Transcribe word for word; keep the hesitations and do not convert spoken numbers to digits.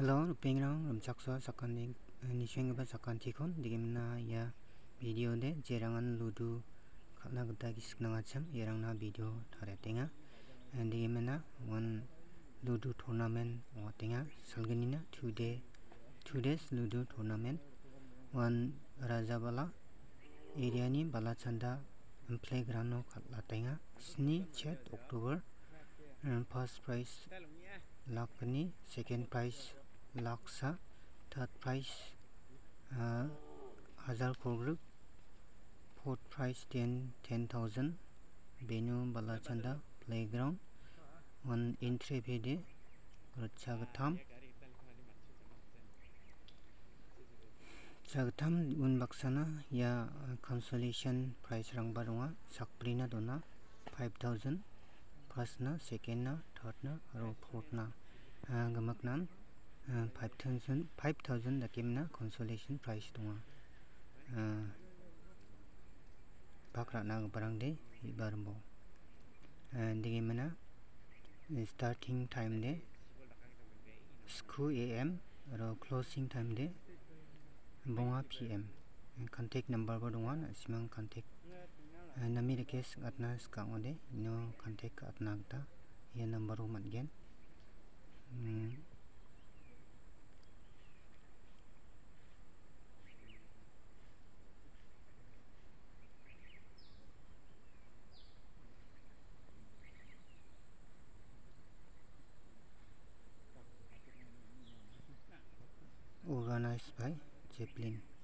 Hello, pengrang rimchaksoa sakantik nishengipa sakantikon digimna ya video de jerangan Lodu kalna gita gisiknangachim yerangna video tharetenga digimna one Lodu tournament otenga salganina two day two days Lodu tournament one rajabala area ni balachanda playground no khatlatenga sni chet October first prize lakni second prize laksa third prize uh, hazar kogruk fourth prize ten ten thousand venue balachanda playground one entry fee de chagatham chagatham un baksana ya consolation prize rang baronga sakprina dona five thousand first na second na third na aro fourth na gamaknan five thousand five thousand dakimna consolation prize donga bakra na barang de ibarbo digimna starting time de school am aro closing time de bonga pm contact number ba donga na simang contact namire kes atna skangode no contact atna ta ya number ro matgen organized by Chaplin.